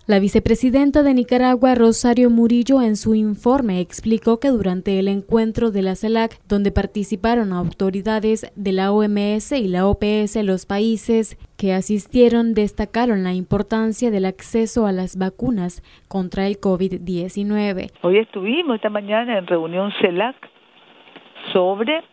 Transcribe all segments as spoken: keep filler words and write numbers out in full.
La vicepresidenta de Nicaragua, Rosario Murillo, en su informe explicó que durante el encuentro de la CELAC, donde participaron autoridades de la O M S y la O P S, los países que asistieron destacaron la importancia del acceso a las vacunas contra el COVID diecinueve. Hoy estuvimos esta mañana en reunión CELAC sobre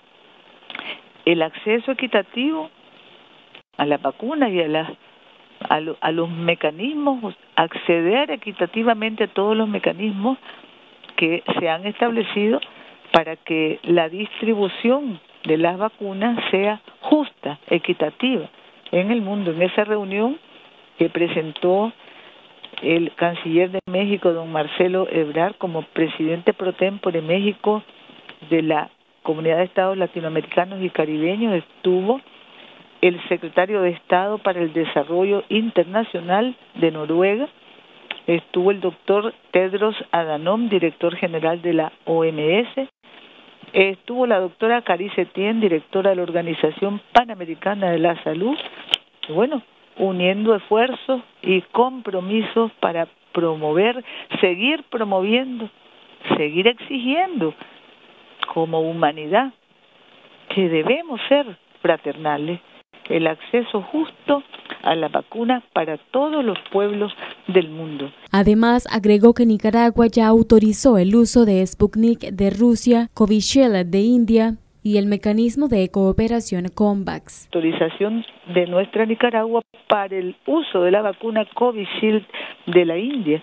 el acceso equitativo a las vacunas y a las A, lo, a los mecanismos, acceder equitativamente a todos los mecanismos que se han establecido para que la distribución de las vacunas sea justa, equitativa en el mundo. En esa reunión que presentó el canciller de México, don Marcelo Ebrard, como presidente pro tempore de México de la Comunidad de Estados Latinoamericanos y Caribeños, estuvo el secretario de Estado para el Desarrollo Internacional de Noruega, estuvo el doctor Tedros Adhanom, director general de la O M S, estuvo la doctora Cari Setien, directora de la Organización Panamericana de la Salud, y bueno, uniendo esfuerzos y compromisos para promover, seguir promoviendo, seguir exigiendo como humanidad que debemos ser fraternales, el acceso justo a la vacuna para todos los pueblos del mundo. Además, agregó que Nicaragua ya autorizó el uso de Sputnik de Rusia, Covishield de India y el mecanismo de cooperación COVAX. Autorización de nuestra Nicaragua para el uso de la vacuna Covishield de la India.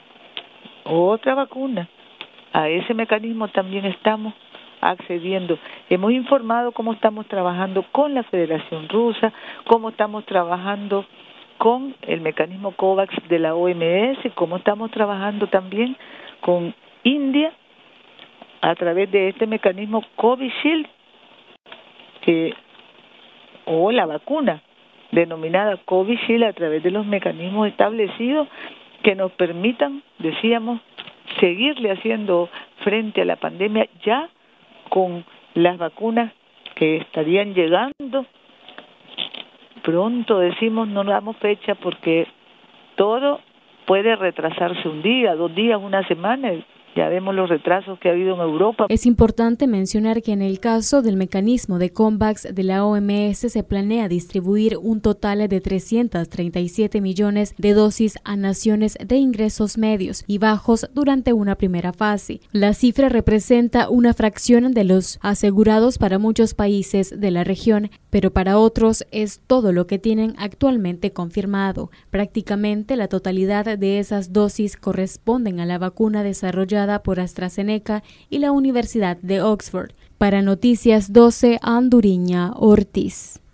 Otra vacuna. A ese mecanismo también estamos accediendo. Hemos informado cómo estamos trabajando con la Federación Rusa, cómo estamos trabajando con el mecanismo COVAX de la O M S, cómo estamos trabajando también con India a través de este mecanismo Covishield, que, o la vacuna denominada Covishield, a través de los mecanismos establecidos que nos permitan, decíamos, seguirle haciendo frente a la pandemia ya con las vacunas que estarían llegando. Pronto decimos, no damos fecha porque todo puede retrasarse un día, dos días, una semana. Ya vemos los retrasos que ha habido en Europa. Es importante mencionar que en el caso del mecanismo de COVAX de la O M S se planea distribuir un total de trescientos treinta y siete millones de dosis a naciones de ingresos medios y bajos durante una primera fase. La cifra representa una fracción de los asegurados para muchos países de la región, pero para otros es todo lo que tienen actualmente confirmado. Prácticamente la totalidad de esas dosis corresponden a la vacuna desarrollada por AstraZeneca y la Universidad de Oxford. Para Noticias doce, Anduriña Ortiz.